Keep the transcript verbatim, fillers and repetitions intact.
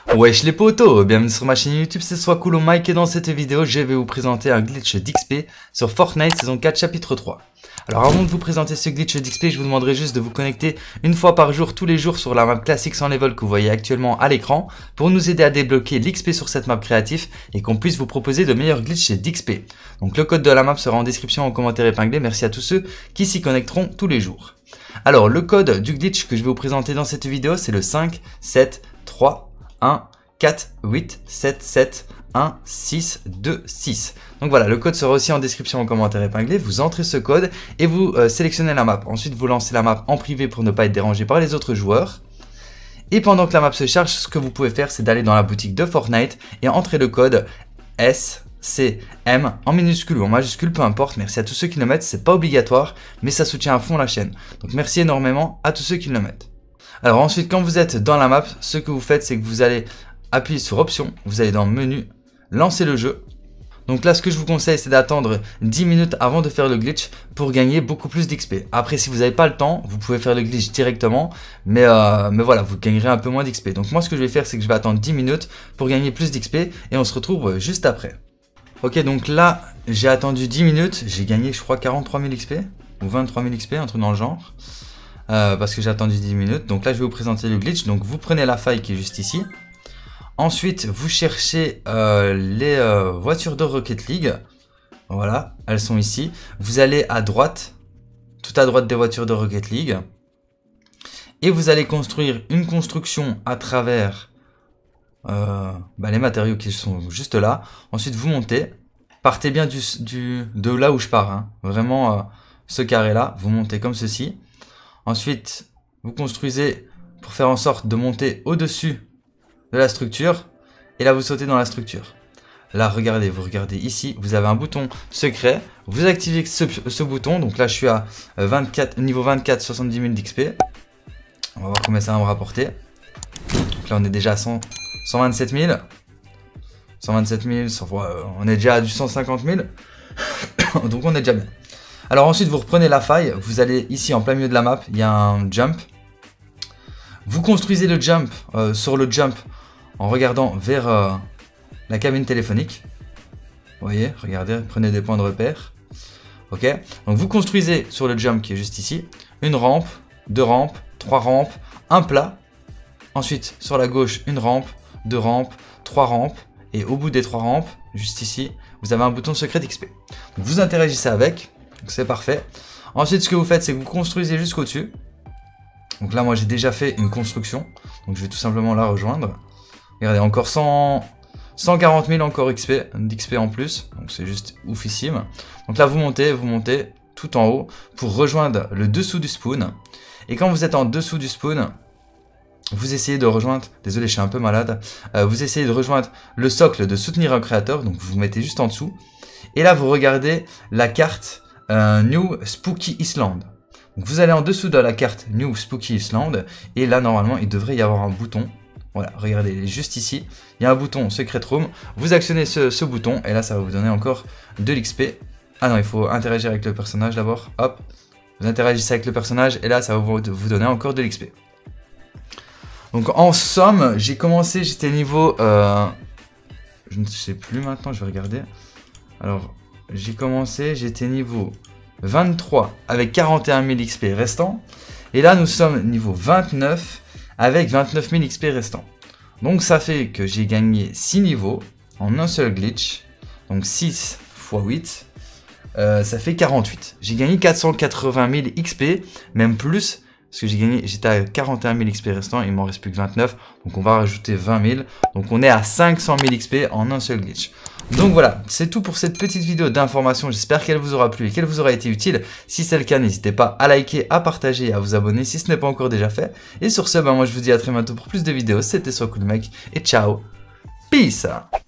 Wesh les potos, bienvenue sur ma chaîne YouTube, c'est Swacool Mike et dans cette vidéo je vais vous présenter un glitch d'X P sur Fortnite saison quatre chapitre trois. Alors avant de vous présenter ce glitch d'X P, je vous demanderai juste de vous connecter une fois par jour, tous les jours sur la map classique sans level que vous voyez actuellement à l'écran pour nous aider à débloquer l'X P sur cette map créative et qu'on puisse vous proposer de meilleurs glitches d'X P. Donc le code de la map sera en description en commentaire épinglé, merci à tous ceux qui s'y connecteront tous les jours. Alors le code du glitch que je vais vous présenter dans cette vidéo c'est le cinq sept trois un quatre huit sept sept un six deux six. Donc voilà, le code sera aussi en description en commentaire épinglé. Vous entrez ce code et vous euh, sélectionnez la map. Ensuite, vous lancez la map en privé pour ne pas être dérangé par les autres joueurs. Et pendant que la map se charge, ce que vous pouvez faire, c'est d'aller dans la boutique de Fortnite et entrer le code S C M en minuscule ou en majuscule, peu importe. Merci à tous ceux qui le mettent, c'est pas obligatoire, mais ça soutient à fond la chaîne. Donc merci énormément à tous ceux qui le mettent. Alors ensuite, quand vous êtes dans la map, ce que vous faites, c'est que vous allez appuyer sur option, vous allez dans menu, lancer le jeu. Donc là, ce que je vous conseille, c'est d'attendre dix minutes avant de faire le glitch pour gagner beaucoup plus d'X P. Après, si vous n'avez pas le temps, vous pouvez faire le glitch directement, mais, euh, mais voilà, vous gagnerez un peu moins d'X P. Donc moi, ce que je vais faire, c'est que je vais attendre dix minutes pour gagner plus d'X P et on se retrouve juste après. Ok, donc là, j'ai attendu dix minutes, j'ai gagné, je crois, quarante-trois mille X P ou vingt-trois mille X P, un truc dans le genre. Euh, parce que j'ai attendu dix minutes. Donc là, je vais vous présenter le glitch. Donc vous prenez la faille qui est juste ici. Ensuite, vous cherchez euh, les euh, voitures de Rocket League. Voilà, elles sont ici. Vous allez à droite, tout à droite des voitures de Rocket League. Et vous allez construire une construction à travers euh, bah, les matériaux qui sont juste là. Ensuite, vous montez. Partez bien du, du, de là où je pars. Hein. Vraiment, euh, ce carré-là, vous montez comme ceci. Ensuite, vous construisez pour faire en sorte de monter au-dessus de la structure. Et là, vous sautez dans la structure. Là, regardez, vous regardez ici, vous avez un bouton secret. Vous activez ce, ce bouton. Donc là, je suis à vingt-quatre, niveau vingt-quatre, soixante-dix mille d'X P. On va voir combien ça va me rapporter. Donc là, on est déjà à cent, cent vingt-sept mille. cent vingt-sept mille, on est déjà à du cent cinquante mille. Donc on est déjà bien. Alors ensuite, vous reprenez la faille, vous allez ici en plein milieu de la map, il y a un jump. Vous construisez le jump euh, sur le jump en regardant vers euh, la cabine téléphonique. Vous voyez, regardez, prenez des points de repère. Ok, donc vous construisez sur le jump qui est juste ici, une rampe, deux rampes, trois rampes, un plat. Ensuite, sur la gauche, une rampe, deux rampes, trois rampes. Et au bout des trois rampes, juste ici, vous avez un bouton secret d'X P. Donc vous interagissez avec. C'est parfait. Ensuite, ce que vous faites, c'est que vous construisez jusqu'au dessus. Donc là, moi, j'ai déjà fait une construction. Donc je vais tout simplement la rejoindre. Regardez, encore cent, cent quarante mille encore X P, d'X P en plus. Donc c'est juste oufissime. Donc là, vous montez, vous montez tout en haut pour rejoindre le dessous du spawn. Et quand vous êtes en dessous du spawn, vous essayez de rejoindre, désolé, je suis un peu malade. Euh, vous essayez de rejoindre le socle de soutenir un créateur. Donc vous vous mettez juste en dessous. Et là, vous regardez la carte Euh, New Spooky Island. Donc vous allez en dessous de la carte New Spooky Island et là normalement il devrait y avoir un bouton. Voilà, regardez, il est juste ici. Il y a un bouton Secret Room. Vous actionnez ce, ce bouton et là ça va vous donner encore de l'X P. Ah non, il faut interagir avec le personnage d'abord. Hop, vous interagissez avec le personnage et là ça va vous, vous donner encore de l'X P. Donc en somme, j'ai commencé, j'étais niveau... Euh, je ne sais plus maintenant, je vais regarder. Alors... J'ai commencé, j'étais niveau vingt-trois avec quarante et un mille X P restants. Et là, nous sommes niveau vingt-neuf avec vingt-neuf mille X P restants. Donc, ça fait que j'ai gagné six niveaux en un seul glitch. Donc, six fois huit, euh, ça fait quarante-huit. J'ai gagné quatre cent quatre-vingt mille X P, même plus. Parce que j'ai gagné, j'étais à quarante et un mille X P restants, il m'en reste plus que vingt-neuf. Donc, on va rajouter vingt mille. Donc, on est à cinq cent mille X P en un seul glitch. Donc voilà, c'est tout pour cette petite vidéo d'information. J'espère qu'elle vous aura plu et qu'elle vous aura été utile. Si c'est le cas, n'hésitez pas à liker, à partager et à vous abonner si ce n'est pas encore déjà fait. Et sur ce, ben moi je vous dis à très bientôt pour plus de vidéos. C'était Swacool Mike et ciao, peace.